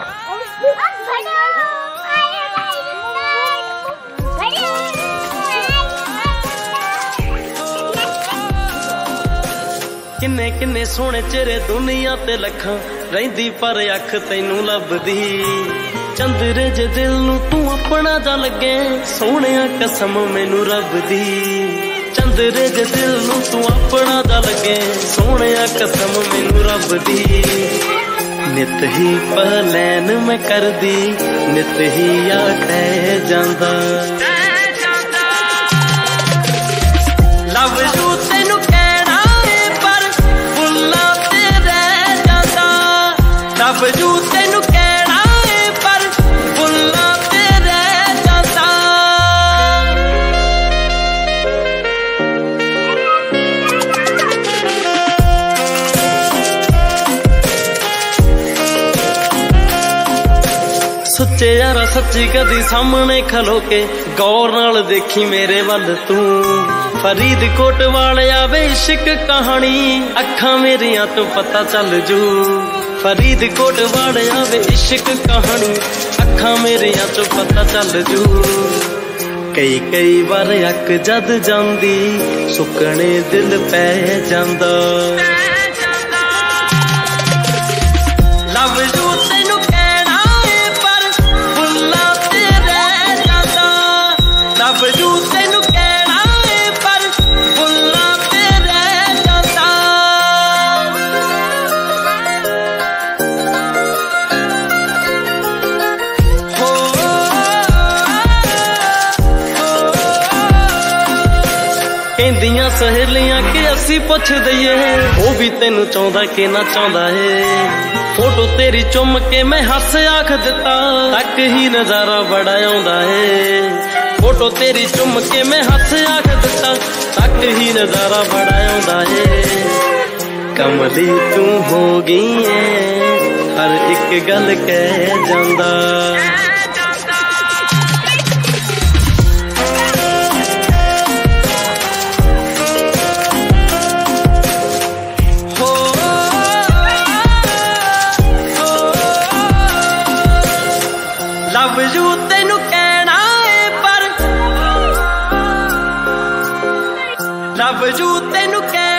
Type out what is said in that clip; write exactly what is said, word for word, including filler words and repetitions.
किन्ने किन्ने सोने चेहरे दुनिया ते लखां रहिंदी पर अख तैनू लभदी। चंदरे जे दिल नू तू अपना जा लगे सोहणिया कसम मैनू रब दी। चंदरे जे दिल नू तू अपना जा लगे सोहणिया कसम मैनू रब दी। नित ही पलैन मैं करदी नित ही आखे जांदा लव यू तैनू कहना पर फुल्लां ते रह जांदा। लव यू तैनू कहना पर फुल्लां ते रह जांदा। सच्चे यारा सच्ची कदी सामने खलो के गौर नाल देखी मेरे वल तू। फरीदकोट वाले आवे इश्क कहानी अखा मेरिया तो पता चल जू। फरीदकोट वाले आवे इश्क कहानी अखा मेरिया तो पता चल जू। कई कई बार अक जद जांदी सुकने दिल पै जांदा। लव यू तैनू कहना पर फुल्लां ते रह जांदा। लव यू तैनू कहना पर फुल्लां ते रह जांदा। हो कहंदियां सहेलियां कि असी पुछ दईए वो भी तेनू चाहुंदा कि ना चाहुंदा है। फोटो तेरी चुम के मैं हस आख दिता तक ही नजारा बड़ा आउंदा है। फोटो तेरी चुम के मैं हस आख दिता तक ही नजारा बड़ा आउंदा है। कमली तू हो गई है हर एक गल कह जांदा। लव यू तैनू कहना पर लव यू तैनू कहना